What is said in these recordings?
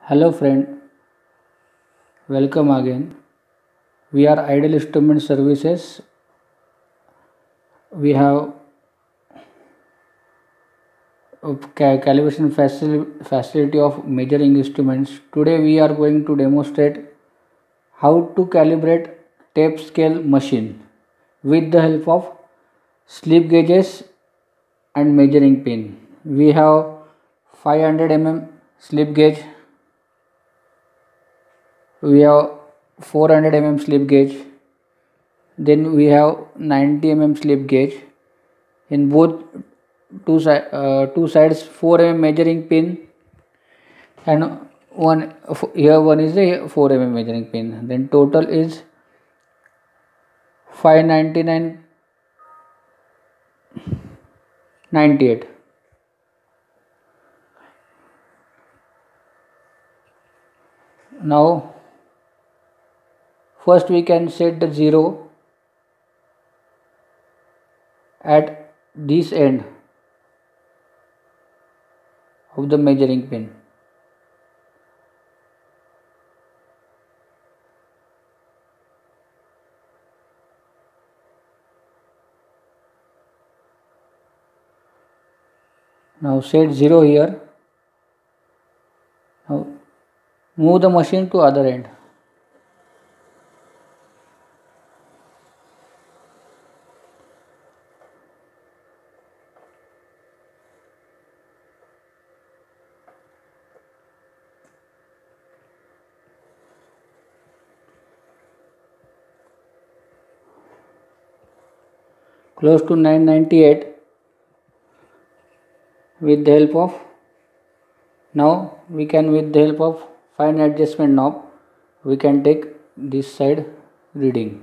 Hello friend, welcome again. We are Ideal Instrument Services. We have a calibration facility of measuring instruments. Today we are going to demonstrate how to calibrate tape scale machine with the help of slip gauges and measuring pin. We have 500 slip gauge. We have 400 slip gauge. Then we have 90 slip gauge. In both two sides 4 measuring pin, and one is a 4 measuring pin. Then total is 599.98. Now first we can set the zero at this end of the measuring pin. Now set 0 here. Now move the machine to other end. Close to 998 with the help of, now we can, with the help of fine adjustment knob, we can take this side reading.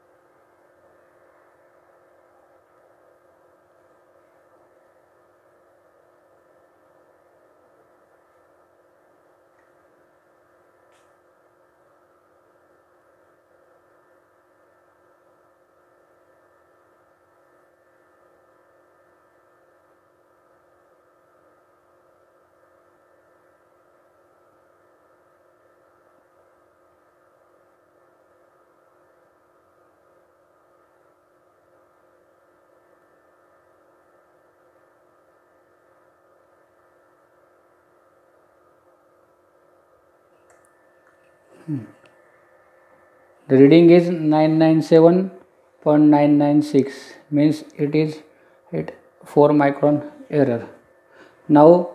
The reading is 997.996, means it is at 4 micron error. Now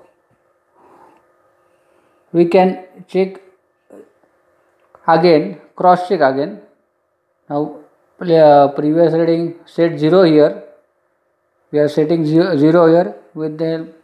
we can check again, cross check again. Now previous reading set 0 here. We are setting 0 here with the help